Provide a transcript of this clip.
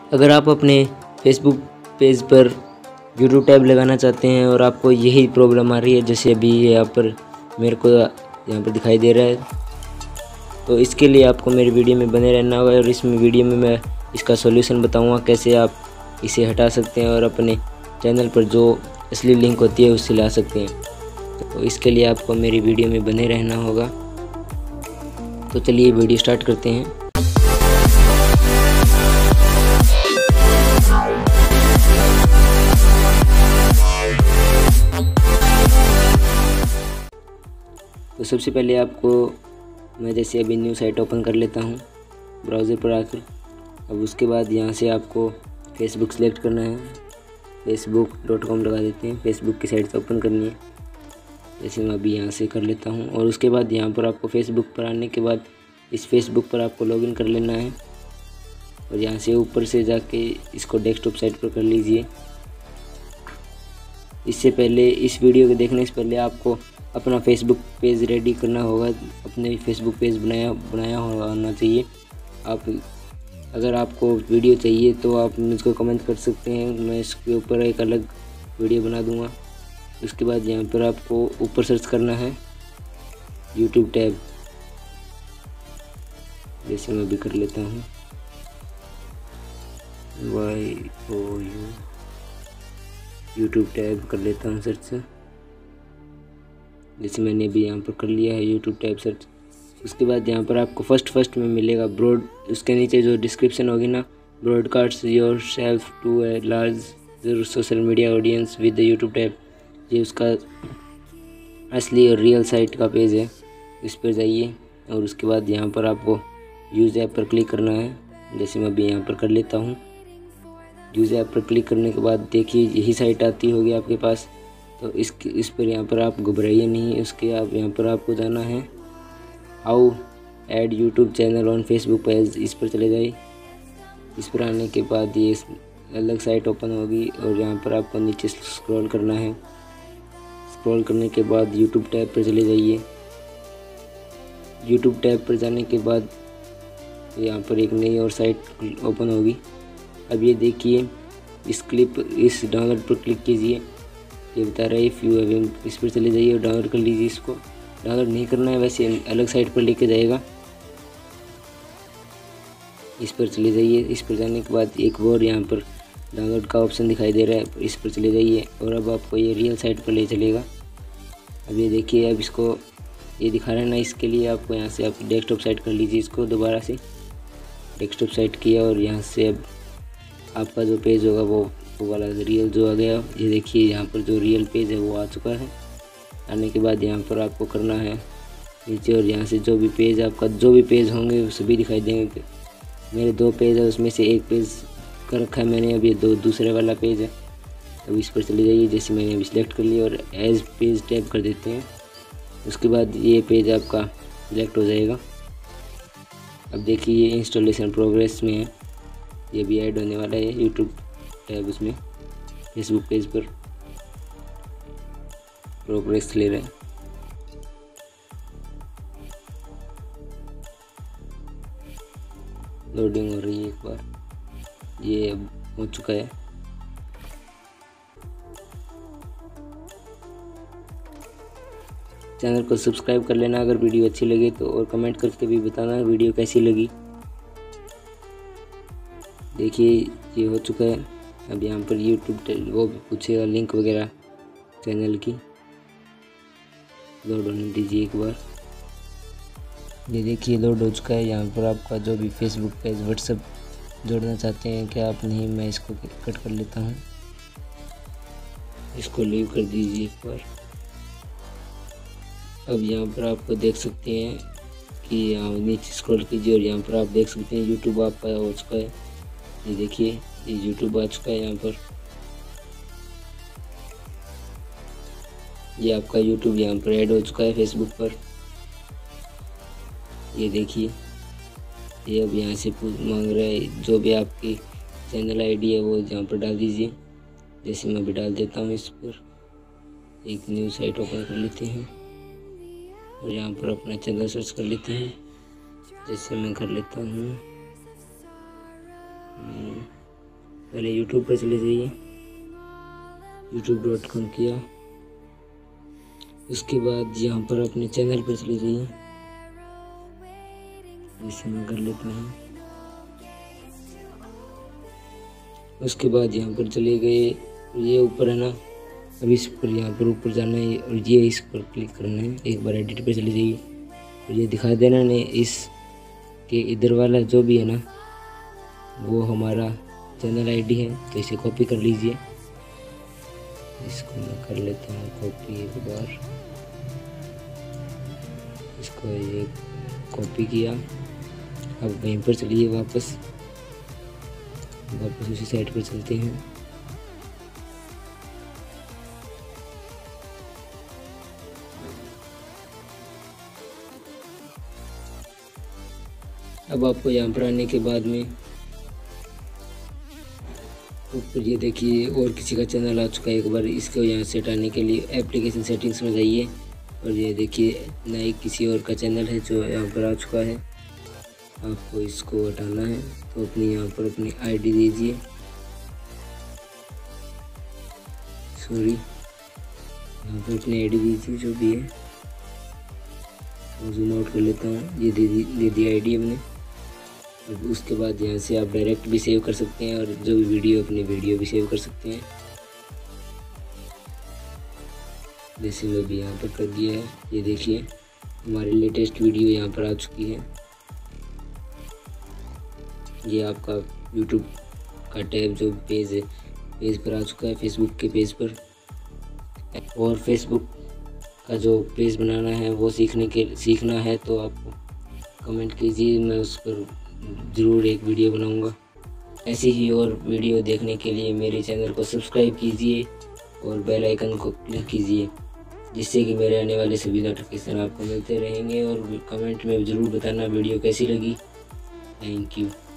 अगर आप अपने फेसबुक पेज पर यूट्यूब टैब लगाना चाहते हैं और आपको यही प्रॉब्लम आ रही है, जैसे अभी यहाँ पर मेरे को यहाँ पर दिखाई दे रहा है, तो इसके लिए आपको मेरी वीडियो में बने रहना होगा। और इस वीडियो में मैं इसका सॉल्यूशन बताऊंगा कैसे आप इसे हटा सकते हैं और अपने चैनल पर जो असली लिंक होती है उससे ला सकते हैं। तो इसके लिए आपको मेरी वीडियो में बने रहना होगा। तो चलिए वीडियो स्टार्ट करते हैं। तो सबसे पहले आपको मैं जैसे अभी न्यू साइट ओपन कर लेता हूँ ब्राउज़र पर आकर। अब उसके बाद यहाँ से आपको फेसबुक सेलेक्ट करना है, facebook.com लगा देते हैं। फेसबुक की साइट ओपन करनी है, जैसे मैं अभी यहाँ से कर लेता हूँ। और उसके बाद यहाँ पर आपको फेसबुक पर आने के बाद इस फेसबुक पर आपको लॉगिन कर लेना है और यहाँ से ऊपर से जाके इसको डेस्कटॉप साइट पर कर लीजिए। इससे पहले इस वीडियो को देखने से पहले आपको अपना फेसबुक पेज रेडी करना होगा, अपने फेसबुक पेज बनाया होना चाहिए। आप अगर आपको वीडियो चाहिए तो आप मुझको कमेंट कर सकते हैं, मैं इसके ऊपर एक अलग वीडियो बना दूंगा। उसके बाद यहाँ पर आपको ऊपर सर्च करना है यूट्यूब टैब, जैसे मैं भी कर लेता हूँ YOU यूट्यूब टैब कर लेता हूँ सर्च, जैसे मैंने भी यहाँ पर कर लिया है यूट्यूब टैब सर्च। उसके बाद यहाँ पर आपको फर्स्ट में मिलेगा उसके नीचे जो डिस्क्रिप्शन होगी ना, broadcast yourself to a large social media audience with the YouTube tab, ये उसका असली और रियल साइट का पेज है। इस पर जाइए और उसके बाद यहाँ पर आपको यूज़ ऐप पर क्लिक करना है, जैसे मैं भी यहाँ पर कर लेता हूँ। यूज़ ऐप पर क्लिक करने के बाद देखिए यही साइट आती होगी आपके पास। तो इस पर यहाँ पर आप घबराइए नहीं, उसके आप यहाँ पर आपको जाना है how add YouTube channel on Facebook page, इस पर चले जाइए। इस पर आने के बाद ये अलग साइट ओपन होगी और यहाँ पर आपको नीचे स्क्रॉल करना है। स्क्रॉल करने के बाद यूट्यूब टैब पर चले जाइए। यूट्यूब टैब पर जाने के बाद यहाँ पर एक नई और साइट ओपन होगी। अब ये देखिए इस डाउनलोड पर क्लिक कीजिए, ये बता रहा है इफ़ यू हैव, इस पर चले जाइए और डाउनलोड कर लीजिए। इसको डाउनलोड नहीं करना है, वैसे अलग साइट पर लेके जाएगा। इस पर चले जाइए। इस पर जाने के बाद एक और यहाँ पर डाउनलोड का ऑप्शन दिखाई दे रहा है, इस पर चले जाइए और अब आपको ये रियल साइट पर ले चलेगा। अब ये देखिए, अब इसको ये दिखा रहा है ना, इसके लिए आपको यहाँ से आप डेस्कटॉप साइट कर लीजिए। इसको दोबारा से डेस्कटॉप साइट किया और यहाँ से अब आपका जो पेज होगा वो वाला रियल जो आ गया। ये देखिए यहाँ पर जो रियल पेज है वो आ चुका है। आने के बाद यहाँ पर आपको करना है नीचे और यहाँ से जो भी पेज होंगे वो सभी दिखाई देंगे। मेरे 2 पेज है, उसमें से एक पेज कर रखा है मैंने, अब ये दूसरे वाला पेज है। अब इस पर चले जाइए, जैसे मैंने अभी सिलेक्ट कर लिया और एज पेज टैब कर देते हैं। उसके बाद ये पेज आपका सिलेक्ट हो जाएगा। अब देखिए ये इंस्टॉलेशन प्रोग्रेस में है, ये भी ऐड होने वाला है यूट्यूब टैब उसमें फेसबुक पेज पर प्रोग्रेस ले रहा है। लोडिंग हो रही है, एक बार ये अब हो चुका है। चैनल को सब्सक्राइब कर लेना अगर वीडियो अच्छी लगे तो, और कमेंट करके भी बताना वीडियो कैसी लगी। देखिए ये हो चुका है। अब यहाँ पर यूट्यूब वो पूछेगा लिंक वगैरह चैनल की, लोड होने दीजिए एक बार। ये देखिए लोड हो चुका है। यहाँ पर आपका जो भी फेसबुक पेज व्हाट्सएप जोड़ना चाहते हैं क्या आप, नहीं, मैं इसको कट कर लेता हूँ, इसको लीव कर दीजिए एक बार। अब यहाँ पर आपको देख सकते हैं कि यहाँ नीचे स्क्रॉल कीजिए और यहाँ पर आप देख सकते हैं यूट्यूब आपका हो चुका है। ये देखिए ये यूट्यूब आ चुका है। यहाँ पर ये आपका यूट्यूब यहाँ पर ऐड हो चुका है फेसबुक पर। ये देखिए ये अब यहाँ से मांग रहा है जो भी आपकी चैनल आईडी है वो यहाँ पर डाल दीजिए, जैसे मैं भी डाल देता हूँ। इस पर एक न्यू साइट ओपन कर लेते हैं और यहाँ पर अपना चैनल सर्च कर लेते हैं, जैसे मैं कर लेता हूँ पहले यूट्यूब पर चले जाइए, youtube.com किया। उसके बाद यहाँ पर अपने चैनल पर चले जाइए, इसे मैं कर लेता हूँ। उसके बाद यहाँ पर चले गए, ये ऊपर है ना, अब इस पर यहाँ पर ऊपर जाना है और ये इस पर क्लिक करना है। एक बार एडिट पे चले जाइए और ये दिखा देना ने इस के इधर वाला जो भी है ना वो हमारा चैनल आईडी है, तो इसे कॉपी कर लीजिए। इसको मैं कर लेता हूँ कॉपी एक बार, इसको ये कॉपी किया। अब वहीं पर चलिए, वापस उसी साइड पर चलते हैं। अब आपको यहाँ पर आने के बाद में ऊपर ये देखिए और किसी का चैनल आ चुका है। एक बार इसको यहाँ से हटाने के लिए एप्लीकेशन सेटिंग्स में जाइए और ये देखिए नए किसी और का चैनल है जो यहाँ पर आ चुका है। आपको इसको हटाना है तो अपनी यहाँ पर अपनी आईडी दीजिए, सॉरी यहाँ पर अपनी आईडी दीजिए जो भी है। जूम आउट कर लेता हूँ, ये दे दी आईडी हमने। उसके बाद यहाँ से आप डायरेक्ट भी सेव कर सकते हैं और जो भी वीडियो अपनी वीडियो भी सेव कर सकते हैं, जैसे मैं भी यहाँ पर कर दिया है। ये देखिए हमारी लेटेस्ट वीडियो यहाँ पर आ चुकी है। ये आपका यूट्यूब का टैब जो पेज है, पेज पर आ चुका है, फेसबुक के पेज पर। और फेसबुक का जो पेज बनाना है वो सीखना है तो आप कमेंट कीजिए, मैं उस पर ज़रूर एक वीडियो बनाऊंगा। ऐसी ही और वीडियो देखने के लिए मेरे चैनल को सब्सक्राइब कीजिए और बेल आइकन को क्लिक कीजिए, जिससे कि मेरे आने वाले सभी नोटिफिकेशन आपको मिलते रहेंगे। और कमेंट में ज़रूर बताना वीडियो कैसी लगी। Thank you.